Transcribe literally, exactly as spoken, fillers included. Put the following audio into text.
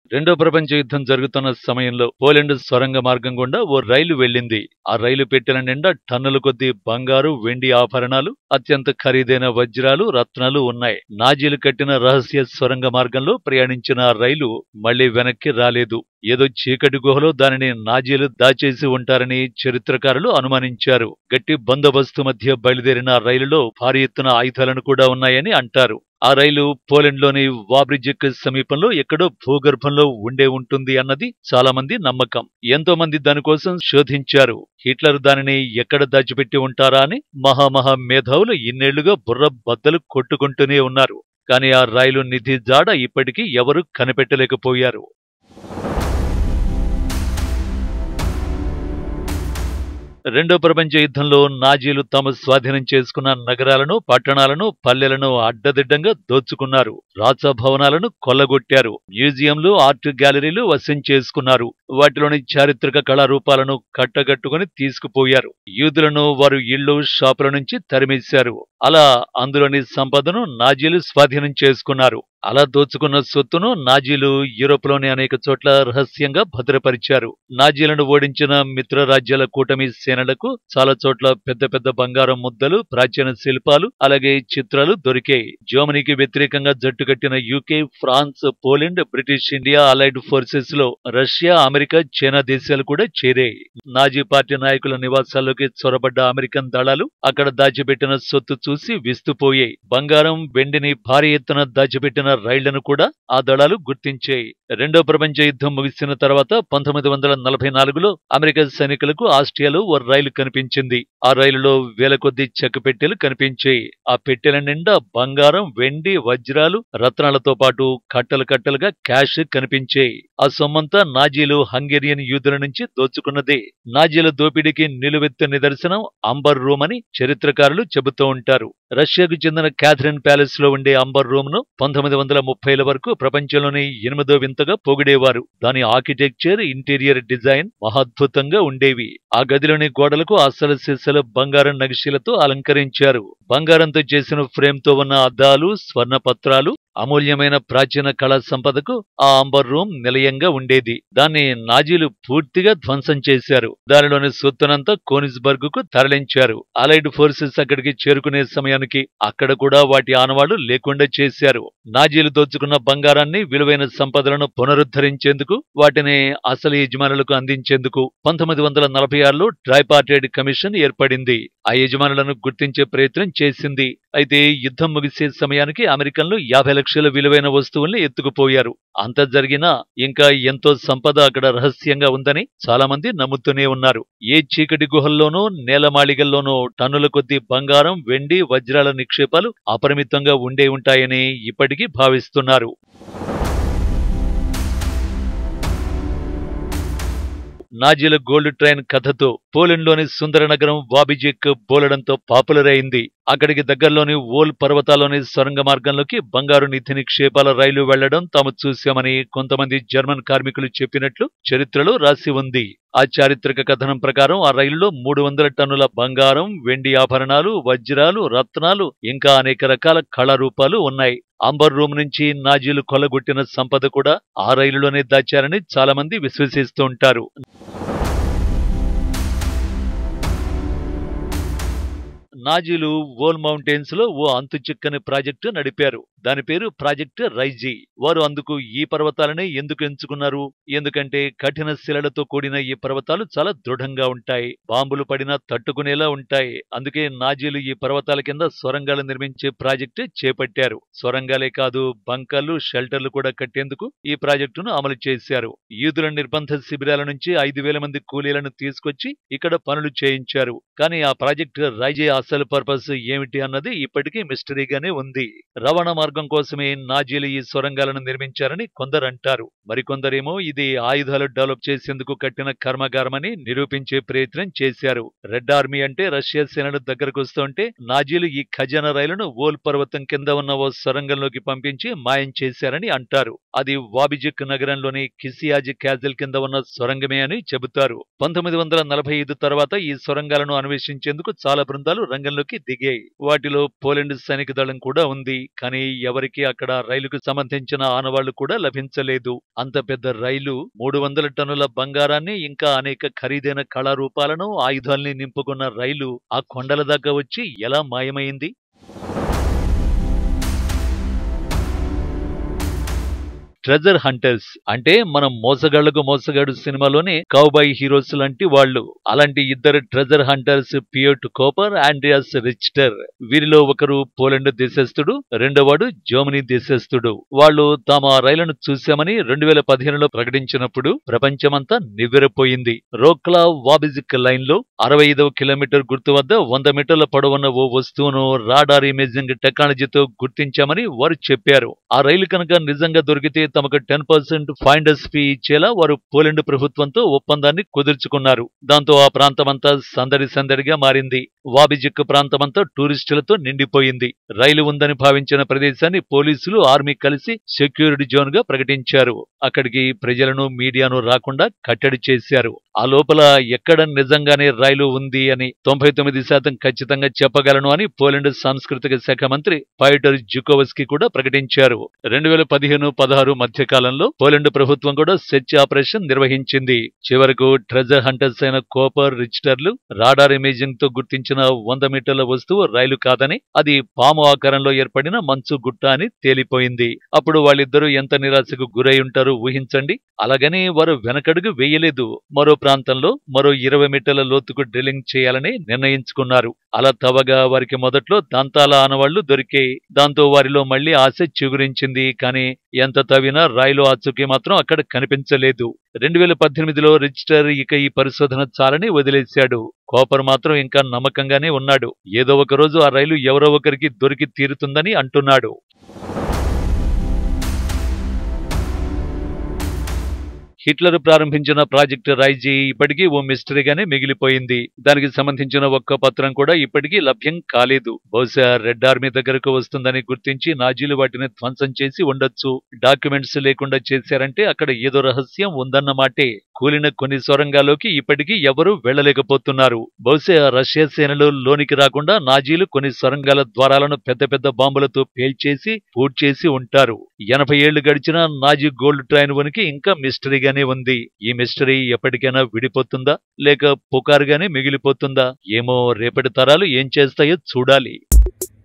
రెండో ప్రపంచ యుద్ధం జరుగుతున్న సమయంలో పోలెండ్ సొరంగ మార్గం గుండా ఓ రైలు వెళ్ళింది. ఆ రైలు పెట్టెల నిండా టన్నుల కొద్దీ బంగారు, వెండి ఆభరణాలు, అత్యంత ఖరీదైన వజ్రాలు, రత్నాలు ఉన్నాయి. నాజీలు కట్టిన రహస్య సొరంగ మార్గంలో ప్రయాణించిన ఆ రైలు మళ్లీ వెనక్కి రాలేదు. ఏదో చీకటి గుహలో దానిని నాజీలు దాచేసి ఉంటారని చరిత్రకారులు అనుమానించారు. గట్టి బందోబస్తు మధ్య బయలుదేరిన ఆ రైలులో భారీ ఎత్తున ఆయుధాలను కూడా ఉన్నాయని అంటారు. ఆ రైలు పోలెండ్లోని వాబ్రిజిక్ సమీపంలో ఎక్కడో భూగర్భంలో ఉండే ఉంటుంది అన్నది చాలా మంది నమ్మకం. ఎంతో మంది దానికోసం శోధించారు. హిట్లర్ దానిని ఎక్కడ దాచిపెట్టి ఉంటారా అని మహామహా మేధావులు ఇన్నేళ్లుగా బుర్ర బద్దలు కొట్టుకుంటూనే ఉన్నారు. కానీ ఆ రైలు నిధి జాడ ఇప్పటికీ ఎవరూ కనిపెట్టలేకపోయారు. రెండో ప్రపంచ యుద్ధంలో నాజీలు తాము స్వాధీనం చేసుకున్న నగరాలను, పట్టణాలను, పల్లెలను అడ్డదిడ్డంగా దోచుకున్నారు. రాజభవనాలను కొల్లగొట్టారు. మ్యూజియంలు, ఆర్ట్ గ్యాలరీలు వశం చేసుకున్నారు. వాటిలోని చారిత్రక కళారూపాలను కట్టగట్టుకుని తీసుకుపోయారు. యూదులను వారు ఇళ్లు, షాపుల నుంచి తరిమేశారు. అలా అందులోని సంపదను నాజీలు స్వాధీనం చేసుకున్నారు. అలా దోచుకున్న సొత్తును నాజీలు యూరోప్లోని అనేక చోట్ల రహస్యంగా భద్రపరిచారు. నాజీలను ఓడించిన మిత్రరాజ్యాల కూటమి సేనలకు చాలా చోట్ల పెద్ద పెద్ద బంగారం ముద్దలు, ప్రాచీన శిల్పాలు, అలాగే చిత్రాలు దొరికాయి. జర్మనీకి వ్యతిరేకంగా జట్టుకట్టిన UK, France, Poland, British India allied forces లో రష్యా, అమెరికా, చైనా దేశాలు కూడా చేరాయి. నాజీ పార్టీ నాయకుల నివాసాల్లోకి చొరబడ్డ అమెరికన్ దళాలు అక్కడ దాచిపెట్టిన సొత్తు చూసి విస్తుపోయాయి. బంగారం, వెండిని భారీ ఎత్తున దాచిపెట్టిన రైళ్లను కూడా ఆ దళాలు గుర్తించాయి. రెండో ప్రపంచ యుద్ధం ముగిసిన తర్వాత పంతొమ్మిది వందల నలభై నాలుగులో అమెరికా సైనికులకు ఆస్ట్రియాలో ఓ రైలు కనిపించింది. ఆ రైలులో వేల కొద్ది చెక్క పెట్టెలు కనిపించాయి. ఆ పెట్టెల నిండా బంగారం, వెండి, వజ్రాలు, రత్నాలతో పాటు కట్టలు కట్టలుగా క్యాష్ కనిపించాయి. ఆ సొమ్మంతా నాజీలు హంగేరియన్ యూదుల నుంచి దోచుకున్నదే. నాజీల దోపిడీకి నిలువెత్తు నిదర్శనం అంబర్ రూమ్ అని చరిత్రకారులు చెబుతూ ఉంటారు. రష్యాకు చెందిన క్యాథరిన్ ప్యాలెస్ లో ఉండే అంబర్ రూమ్ ను పంతొమ్మిది వందల ముప్పైల వరకు ప్రపంచంలోని ఎనిమిదో వింతగా పొగిడేవారు. దాని ఆర్కిటెక్చర్, ఇంటీరియర్ డిజైన్ మహాద్భుతంగా ఉండేవి. ఆ గదిలోని గోడలకు అసలు సిసలు బంగారం నగిషీలతో అలంకరించారు. బంగారంతో చేసిన ఫ్రేమ్ తో ఉన్న అద్దాలు, స్వర్ణ పత్రాలు, అమూల్యమైన ప్రాచీన కళా సంపదకు ఆ అంబర్ రూమ్ నిలయంగా ఉండేది. దాన్ని నాజీలు పూర్తిగా ధ్వంసం చేశారు. దానిలోని సొత్తునంతా కోనిస్బర్గ్ కు తరలించారు. అలైడ్ ఫోర్సెస్ అక్కడికి చేరుకునే సమయానికి అక్కడ కూడా వాటి ఆనవాళ్లు లేకుండా చేశారు. నాజీలు దోచుకున్న బంగారాన్ని, విలువైన సంపదలను పునరుద్ధరించేందుకు, వాటిని అసలు యజమానులకు అందించేందుకు పంతొమ్మిది వందల నలభై ఆరులో ట్రైపార్టైడ్ కమిషన్ ఏర్పడింది. ఆ యజమానులను గుర్తించే ప్రయత్నం చేసింది. అయితే యుద్ధం ముగిసే సమయానికి అమెరికన్లు యాభై లక్షల విలువైన వస్తువుల్ని ఎత్తుకుపోయారు. అంత జరిగినా ఇంకా ఎంతో సంపద అక్కడ రహస్యంగా ఉందని చాలా మంది నమ్ముతూనే ఉన్నారు. ఏ చీకటి గుహల్లోనూ, నేలమాళిగల్లోనూ టన్నుల కొద్దీ బంగారం, వెండి, వజ్రాల నిక్షేపాలు అపరిమితంగా ఉండే ఉంటాయని ఇప్పటికీ భావిస్తున్నారు. నాజీల గోల్డ్ ట్రైన్ కథతో పోలెండ్లోని సుందర నగరం వాబిజిక్ బోలెడంతో పాపులర్ అయింది. అక్కడికి దగ్గరలోని ఓల్ పర్వతాల్లోని సొరంగ మార్గంలోకి బంగారు నిధి నిక్షేపాల రైలు వెళ్లడం తాము చూశామని కొంతమంది జర్మన్ కార్మికులు చెప్పినట్లు చరిత్రలో రాసి ఉంది. ఆ చారిత్రక కథనం ప్రకారం ఆ రైలులో మూడు వందల టన్నుల బంగారం, వెండి ఆభరణాలు, వజ్రాలు, రత్నాలు, ఇంకా అనేక రకాల కళారూపాలు ఉన్నాయి. అంబర్ రూమ్ నుంచి నాజీలు కొల్లగొట్టిన సంపద కూడా ఆ రైలులోనే దాచారని చాలా మంది విశ్వసిస్తూ ఉంటారు. నాజీలు వోల్ మౌంటైన్స్ లో ఓ అంతు చిక్కని ప్రాజెక్టు నడిపారు. దాని పేరు ప్రాజెక్టు రైజీ. వారు అందుకు ఈ పర్వతాలనే ఎందుకు ఎంచుకున్నారు? ఎందుకంటే కఠిన శిలలతో కూడిన ఈ పర్వతాలు చాలా దృఢంగా ఉంటాయి. బాంబులు పడినా తట్టుకునేలా ఉంటాయి. అందుకే నాజీలు ఈ పర్వతాల కింద సొరంగాలు నిర్మించే ప్రాజెక్టు చేపట్టారు. సొరంగాలే కాదు, బంకర్లు, షెల్టర్లు కూడా కట్టేందుకు ఈ ప్రాజెక్టును అమలు చేశారు. యూదుల నిర్బంధ శిబిరాల నుంచి ఐదు వేల మంది కూలీలను తీసుకొచ్చి ఇక్కడ పనులు చేయించారు. కానీ ఆ ప్రాజెక్టు రైజీ అసలు పర్పస్ ఏమిటి అన్నది ఇప్పటికీ మిస్టరీగానే ఉంది. రవాణా మార్గం కోసమే నాజీలు ఈ సొరంగాలను నిర్మించారని కొందరు అంటారు. మరికొందరేమో ఇది ఆయుధాలు డెవలప్ చేసేందుకు కట్టిన కర్మాగారమని నిరూపించే ప్రయత్నం చేశారు. రెడ్ ఆర్మీ అంటే రష్యా సేనలు దగ్గరకు వస్తుంటే నాజీలు ఈ ఖజానా రైలును ఓల్ పర్వతం కింద ఉన్న ఓ సొరంగంలోకి పంపించి మాయం చేశారని అంటారు. అది వాబిజిక్ నగరంలోని కిసియాజ్ క్యాజల్ కింద ఉన్న సొరంగమే అని చెబుతారు. పంతొమ్మిది వందల నలభై ఐదు తర్వాత ఈ సొరంగాలను అన్వేషించేందుకు చాలా బృందాలు రంగంలోకి దిగాయి. వాటిలో పోలాండ్ సైనిక దళం కూడా ఉంది. కానీ ఎవరికీ అక్కడ రైలుకు సంబంధించిన ఆనవాళ్లు కూడా లభించలేదు. అంత పెద్ద రైలు మూడు వందల టన్నుల బంగారాన్ని ఇంకా అనేక ఖరీదైన కళారూపాలను ఆయుధాల్ని నింపుకున్న రైలు ఆ కొండల దాకా వచ్చి ఎలా మాయమైంది? ట్రెజర్ హంటర్స్ అంటే మనం మోసగాళ్లకు మోసగాడు సినిమాలోని కౌబాయ్ హీరోస్ లాంటి వాళ్ళు. అలాంటి ఇద్దరు treasure hunters Piotr Koper, Andreas Richter. వీరిలో ఒకరు పోలాండ్ దేశస్థుడు, రెండోవాడు జర్మనీ దేశస్థుడు. వాళ్ళు తాము ఆ రైలును చూశామని రెండు వేల పదిహేనులో ప్రకటించినప్పుడు ప్రపంచమంతా నివ్వెరపోయింది. రోక్లా వాబిజిక్ లైన్ లో అరవై ఐదవ కిలోమీటర్ గుర్తు వద్ద వంద మీటర్ల పొడవున్న ఓ వస్తువును రాడార్ ఇమేజింగ్ టెక్నాలజీతో గుర్తించామని వారు చెప్పారు. ఆ రైలు కనుక నిజంగా దొరికితే తమకు టెన్ పర్సెంట్ ఫైండర్స్ ఫీ ఇచ్చేలా వారు పోలాండ్ ప్రభుత్వంతో ఒప్పందాన్ని కుదుర్చుకున్నారు. దాంతో ఆ ప్రాంతమంతా సందడి సందడిగా మారింది. వాబిజిక్ ప్రాంతమంతా టూరిస్టులతో నిండిపోయింది. రైలు ఉందని భావించిన ప్రదేశాన్ని పోలీసులు, ఆర్మీ కలిసి సెక్యూరిటీ జోన్ గా ప్రకటించారు. అక్కడికి ప్రజలను, మీడియాను రాకుండా కట్టడి చేశారు. ఆ లోపల ఎక్కడ నిజంగానే రైలు ఉంది అని తొంభై తొమ్మిది శాతం ఖచ్చితంగా చెప్పగలను అని పోలాండ్ సాంస్కృతిక శాఖ మంత్రి పైటర్ జుకోవస్కీ కూడా ప్రకటించారు. రెండు వేల పదిహేను పదహారు మధ్య కాలంలో పోలాండ్ ప్రభుత్వం కూడా సెర్చ్ ఆపరేషన్ నిర్వహించింది. చివరకు ట్రెజర్ హంటర్స్ అయిన కోపర్, రిచ్టర్లు రాడార్ ఇమేజింగ్ తో గుర్తించిన వంద మీటర్ల వస్తువు రైలు కాదని, అది పాము ఆకారంలో ఏర్పడిన మంచు గుట్ట అని తేలిపోయింది. అప్పుడు వాళ్ళిద్దరూ ఎంత నిరాశకు గురై ఉంటారో ఊహించండి. అలాగని వారు వెనకడుగు వేయలేదు. మరో ప్రాంతంలో మరో ఇరవై మీటర్ల లోతుకు డ్రిల్లింగ్ చేయాలని నిర్ణయించుకున్నారు. అలా తవ్వగా వారికి మొదట్లో దంతాల ఆనవాళ్లు దొరికాయి. దాంతో వారిలో మళ్లీ ఆశ చిగురించింది. కానీ ఎంత తవ్వినా రైలు ఆచూకీ మాత్రం అక్కడ కనిపించలేదు. రెండు వేల పద్దెనిమిదిలో రిచ్టర్ ఇక ఈ పరిశోధన చాలని వదిలేశాడు. కోపర్ మాత్రం ఇంకా నమ్మకంగానే ఉన్నాడు. ఏదో ఒక రోజు ఆ రైలు ఎవరో ఒకరికి దొరికి తీరుతుందని అంటున్నాడు. హిట్లర్ ప్రారంభించిన ప్రాజెక్టు రైజీ ఇప్పటికీ ఓ మిస్టరీగానే మిగిలిపోయింది. దానికి సంబంధించిన ఒక్క పత్రం కూడా ఇప్పటికీ లభ్యం కాలేదు. బహుశా రెడ్ ఆర్మీ దగ్గరకు వస్తుందని గుర్తించి నాజీలు వాటిని ధ్వంసం చేసి ఉండొచ్చు. డాక్యుమెంట్స్ లేకుండా చేశారంటే అక్కడ ఏదో రహస్యం ఉందన్నమాటే. కూలిన కొన్ని సొరంగాల్లోకి ఇప్పటికీ ఎవరూ వెళ్లలేకపోతున్నారు. బహుశా రష్యా సేనలు లోనికి రాకుండా నాజీలు కొన్ని సొరంగాల ద్వారాలను పెద్ద పెద్ద బాంబులతో పేల్చేసి పూడ్చేసి ఉంటారు. ఎనభై ఏళ్లు గడిచినా నాజీ గోల్డ్ ట్రైన్ ఉనికి ఇంకా మిస్టరీగానే ఉంది. ఈ మిస్టరీ ఎప్పటికైనా విడిపోతుందా, లేక పుకారుగానే మిగిలిపోతుందా? ఏమో, రేపటి తరాలు ఏం చేస్తాయో చూడాలి.